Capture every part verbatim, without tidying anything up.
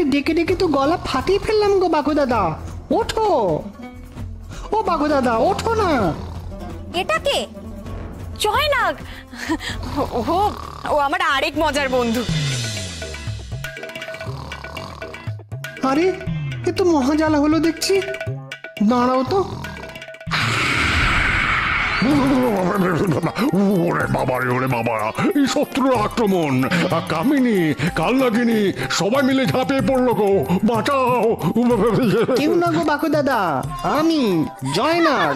ডেকে ডেকে তো গলা ফাটিয়ে ফেললাম গো বাঘু দাদা। ওঠো ও বাঘু দাদা, ওঠো না। এটা কে? জয়নাগ? ও ও আমার আরেক মজার বন্ধু। আরে এ তো মহাজালা হলো দেখছি। দাঁড়াও তো। ওরে বাবা রে, ওরে বাবা, এই শত্রুর আক্রমণ! কামিনী, কালনাগিনী সবাই মিলে ঝাঁপিয়ে পড়লো গো, বাঁচাও! কেউ না গো বাঘু দাদা, আমি জয়নাগ।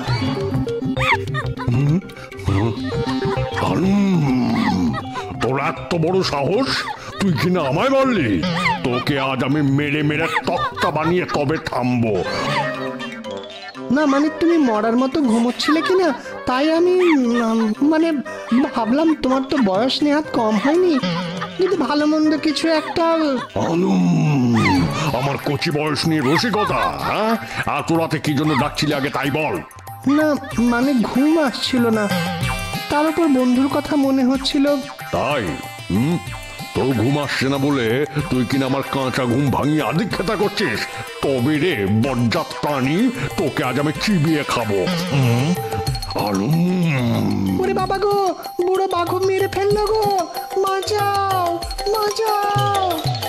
তোর এত বড় সাহস, তুই কিনা আমায় বললি? তোকে আজ আমি মেরে মেরে তক্তা বানিয়ে তবে থামবো। না মানে তুমি মরার মতো ঘুমোচ্ছিলে কিনা, তাই আমি মানে ভাবলাম তোমার তো বয়স নেহাত কম হয়নি, যদি ভালো মন্দ কিছু একটা। আমার কচি বয়স নিয়ে রসিকতা? হ্যাঁ, আর তোরাতে কি জন্য ডাকছিলি আগে তাই বল। না মানে ঘুম আসছিল না, তার উপর বন্ধুর কথা মনে হচ্ছিল। তাই? হুম, তোর ঘুম আসছে না বলে তুই কিনা আমার কাঁচা ঘুম ভাঙিয়ে আদিক্ষেতা করছিস? তবে রে বজ্জাত প্রাণী, তোকে আজ আমি চিবিয়ে খাবো। ওরে বাবা গো, বুড়ো বাঘু মেরে ফেললো গো, বাঁচাও বাঁচাও।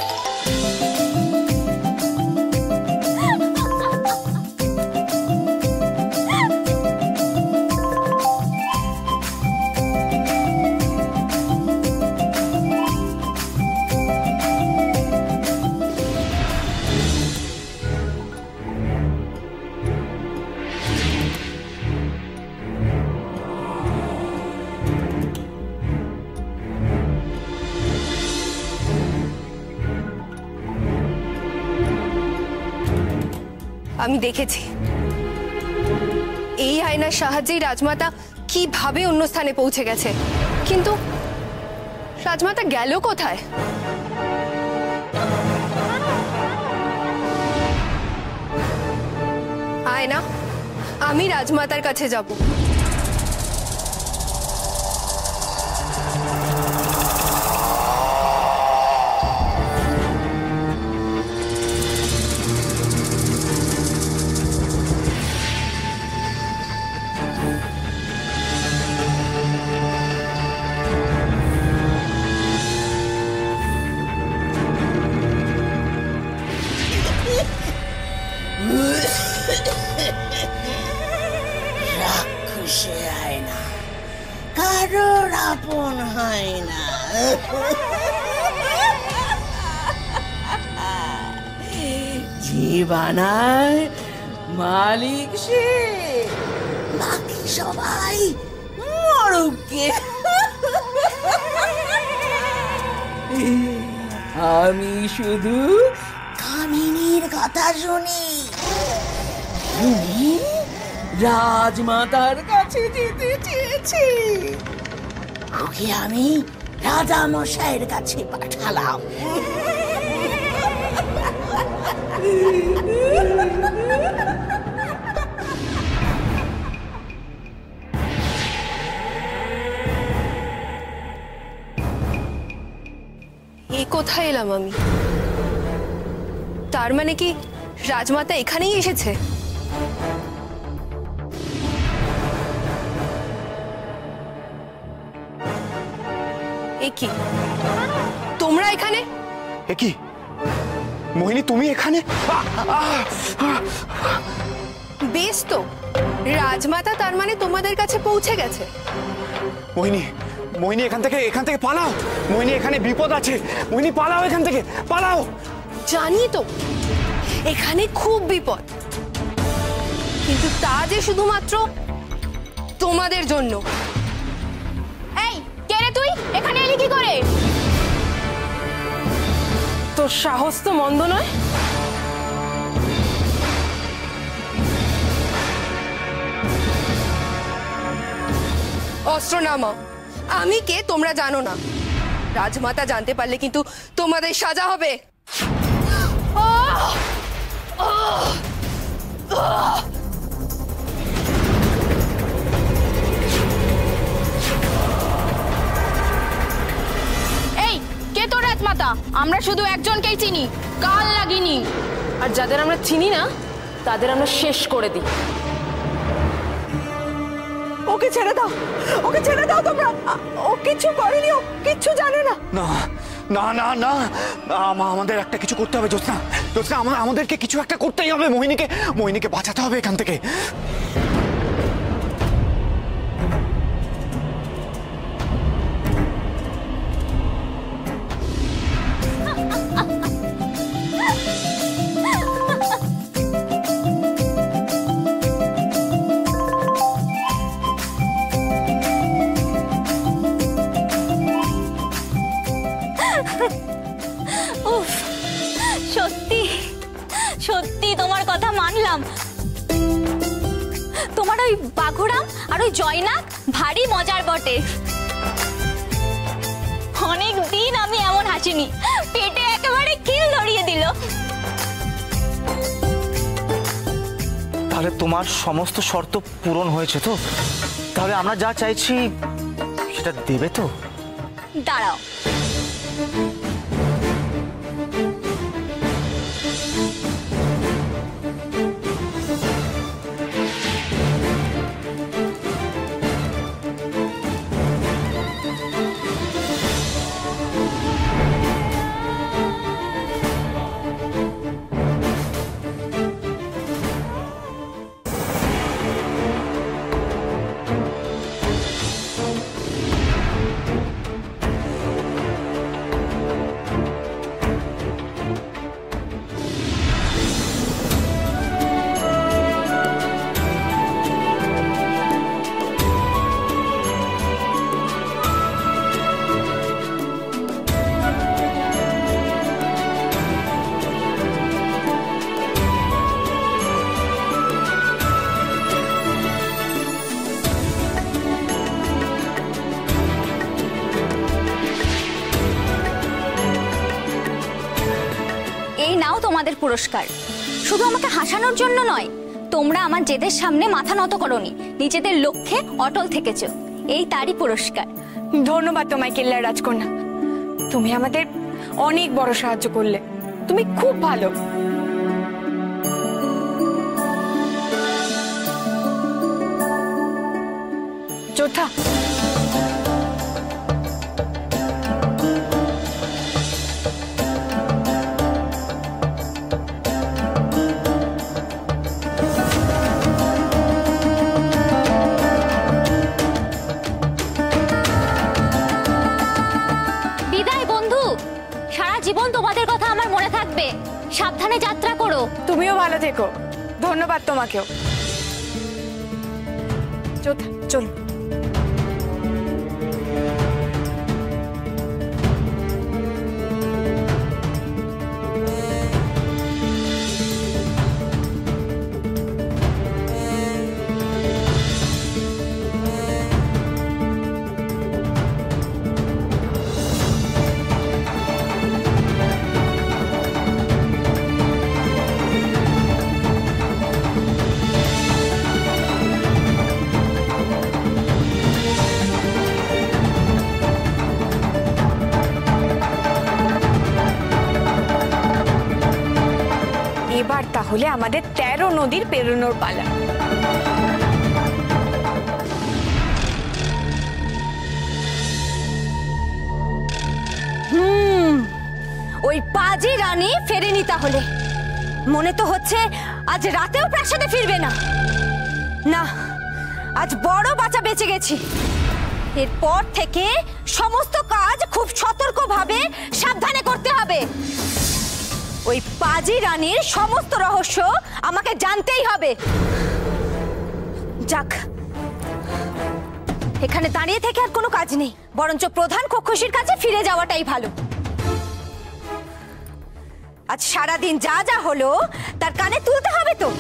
আমি দেখেছি এই আয়নার সাহায্যেই রাজমাতা কিভাবে অন্য স্থানে পৌঁছে গেছে, কিন্তু রাজমাতা গেল কোথায়? আয়না, আমি রাজমাতার কাছে যাব। রাক্ষসে হয় না, কারোর আপন হয় না। জীবনার মালিক সে, বাকি সবাই মরুকে। আমি শুধু কামিনীর কথা শুনি, শুনি রাজমাতার কাছে যেতে চেয়েছি, ওকে আমি রাজা মশাইয়ের কাছে পাঠালাম। এই কোথায় এলাম আমি? তার মানে কি রাজমাতা এখানেই এসেছে? একি তোমরা এখানে? একি মোহিনী, তুমি এখানে? বেশ তো, রাজমাতা তার মানে তোমাদের কাছে পৌঁছে গেছে। মোহিনী, মোহিনী এখান থেকে এখান থেকে পালাও। মোহিনী, এখানে বিপদ আছে। মোহিনী পালাও এখান থেকে, পালাও। জানি তো এখানে খুব বিপদ, কিন্তু তা যে শুধুমাত্র তোমাদের জন্য। এই কে রে তুই? এখানে এলি কি করে? তোর সাহস তো মন্দ নয়। অস্ত্র নামাও। আমি কে তোমরা জানো না, রাজমাতা জানতে পারলে কিন্তু তোমাদের সাজা হবে। এই কে তোর রাজমাতা? আমরা শুধু একজনকেই চিনি, কাল লাগিনি। আর যাদের আমরা চিনি না তাদের আমরা শেষ করে দিই। ওকে ছেড়ে দাও, ওকে ছেড়ে দাও তোমরা। ও কিছু করেনি, ও কিচ্ছু জানে না। না না না না, আমা- আমাদের একটা কিছু করতে হবে জ্যোৎস্না। জ্যোৎস্না, আমা- আমাদেরকে কিছু একটা করতেই হবে। মোহিনীকে মোহিনীকে বাঁচাতে হবে এখান থেকে। উফ, সত্যি সত্যি তোমার কথা মানলাম। তোমার ওই বাঘুরাম আর ওই জয়নাক ভারী মজার বটে। অনেক দিন আমি এমন হাসিনি, পেটে একেবারে কিল ধরিয়ে দিল। তাহলে তোমার সমস্ত শর্ত পূরণ হয়েছে তো? তাহলে আমরা যা চাইছি সেটা দেবে তো? দাঁড়াও, এই নাও তোমাদের পুরস্কার। শুধু আমাকে হাসানোর জন্য নয়, তোমরা আমার জেদের সামনে মাথা নত করোনি, নিজেদের লক্ষ্যে অটল থেকেছো, এই তারই পুরস্কার। ধন্যবাদ তোমায় কেল্লার রাজকন্যা, তুমি আমাদের অনেক বড় সাহায্য করলে। তুমি খুব ভালো। যোদ্ধা, বিদায় বন্ধু, সারা জীবন তোমাদের কথা আমার মনে থাকবে। সাবধানে যাত্রা করো। তুমিও ভালো থেকো। ধন্যবাদ তোমাকেও। যোদ্ধা, চলো। এবার তাহলে আমাদের তেরো নদীর পেরোনোর পালা। হুম, ওই পাজি রানী ফেরেনি তাহলে। মনে তো হচ্ছে আজ রাতেও প্রাসাদে ফিরবে না। না, আজ বড় বাঁচা বেঁচে গেছি। এরপর থেকে সমস্ত কাজ খুব সতর্কভাবে সাবধানে করতে হবে। ওই পাজি রানীর সমস্ত রহস্য আমাকে জানতেই হবে। যাক, এখানে দাঁড়িয়ে থেকে আর কোনো কাজ নেই, বরঞ্চ প্রধান কক্ষসীর কাছে ফিরে যাওয়াটাই ভালো। আজ সারাদিন যা যা হলো তার কানে তুলতে হবে তো।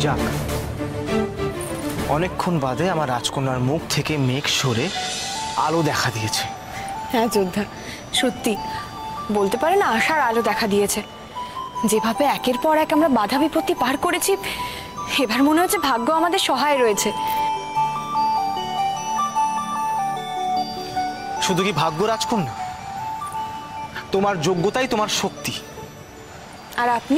যাক, অনেকক্ষণ বাদে আমার রাজকন্যার মুখ থেকে মেঘ সরে আলো দেখা দিয়েছে। হ্যাঁ যোদ্ধা, সত্যি বলতে পারে না, আশার আলো দেখা দিয়েছে। যেভাবে একের পর এক আমরা বাধা বিপত্তি পার করেছি, এবার মনে হচ্ছে ভাগ্য আমাদের সহায় রয়েছে। শুধু কি ভাগ্য রাজকন্যা, তোমার যোগ্যতাই তোমার শক্তি। আর আপনি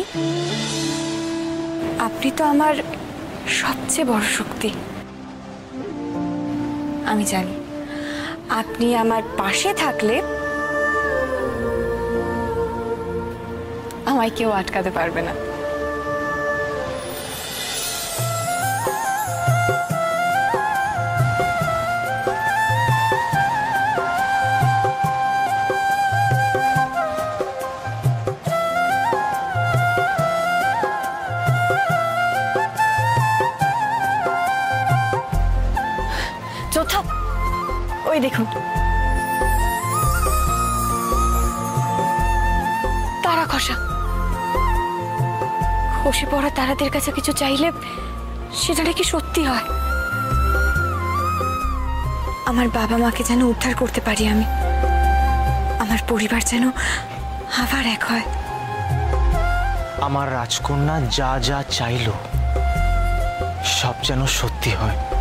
আপনি তো আমার সবচেয়ে বড় শক্তি। আমি জানি আপনি আমার পাশে থাকলে আমায় কেউ আটকাতে পারবে না। যোদ্ধা, ওই দেখুন তারা খসা। খসে পড়া তারাদের কাছে কিছু চাইলে সেটা নাকি সত্যি হয়। আমার বাবা মাকে যেন উদ্ধার করতে পারি আমি, আমার পরিবার যেন আবার এক হয়। আমার রাজকন্যা যা যা চাইলো সব যেন সত্যি হয়।